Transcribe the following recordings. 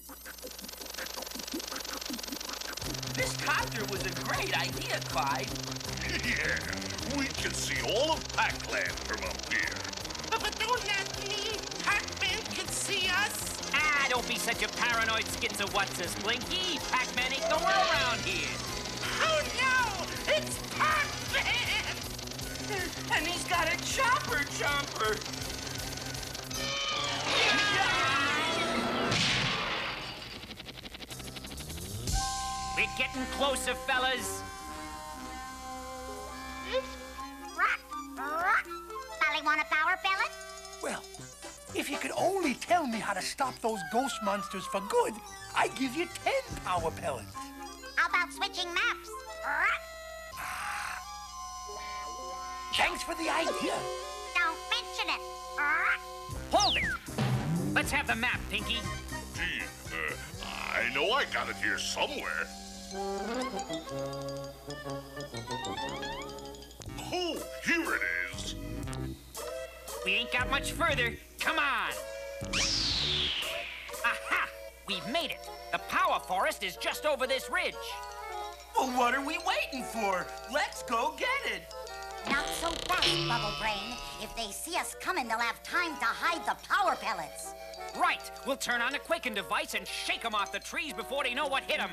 This copter was a great idea, Clyde. Yeah, we can see all of Pac-Land from up here. But don't ask me. Pac-Man can see us. Ah, don't be such a paranoid schizo-what's-us, Blinky. Pac-Man ain't nowhere around here. Oh no! It's Pac-Man! And he's got a chopper jumper. We're getting closer, fellas. Sally, want a power pellet? Well, if you could only tell me how to stop those ghost monsters for good, I'd give you 10 power pellets. How about switching maps? Thanks for the idea. Don't mention it. Hold it. Let's have the map, Pinky. Gee, I know I got it here somewhere. Oh, here it is. We ain't got much further. Come on. Aha! We've made it. The power forest is just over this ridge. Well, what are we waiting for? Let's go get it. Not so fast, Bubble Brain. If they see us coming, they'll have time to hide the power pellets. Right. We'll turn on the Quicken device and shake them off the trees before they know what hit them.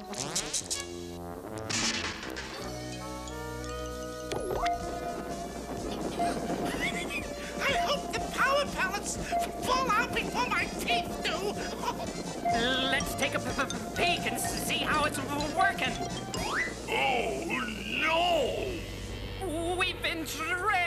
I hope the power pellets fall out before my teeth do. Let's take a peek and see how it's working. Oh, no! We've been tricked!